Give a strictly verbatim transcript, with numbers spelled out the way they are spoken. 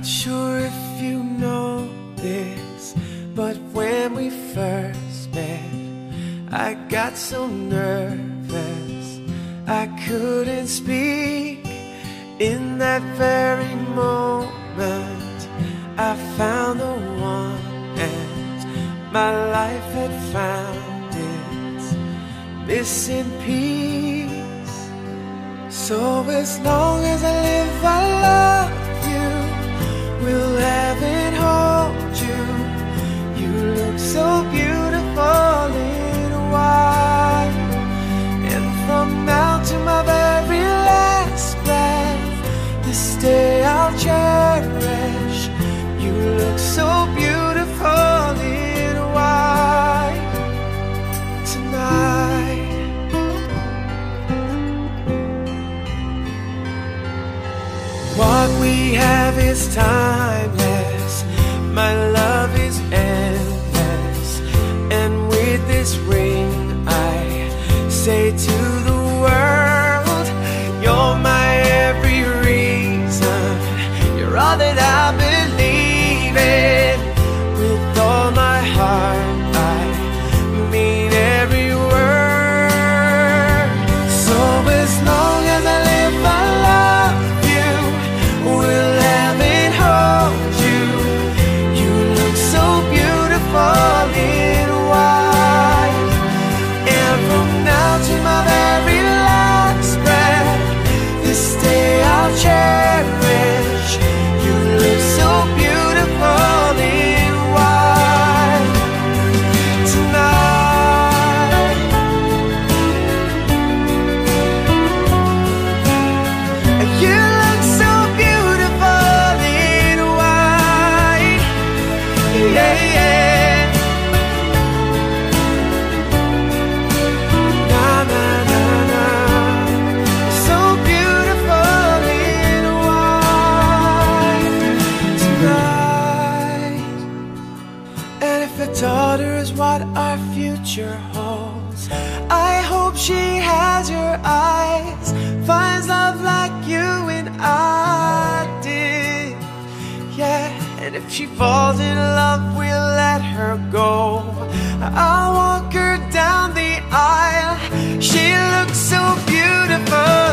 Not sure if you know this, but when we first met, I got so nervous I couldn't speak. In that very moment I found the one, and my life had found its missing piece. So as long as I live, I love you, will have and hold you. You look so beautiful in white, and from now to my very last breath, this day I'll cherish. You look so beautiful in white tonight. What we have is timeless, my love is endless, and with this ring I say to the world, you're my every reason, you're all that I believe in. With all my heart I mean every word. So as long as I live, I love you, will have and hold you. You look so beautiful in white, and from now to my very last breath, this day I'll cherish. You look so beautiful in white tonight. And you look so beautiful in white, yeah, yeah. Na na na na, so beautiful in white tonight. And if a daughter is what our future holds, I hope she has your eyes, finds love like you and I did, yeah. And if she falls in love, we'll let her go. I'll walk her down the aisle. She looks so beautiful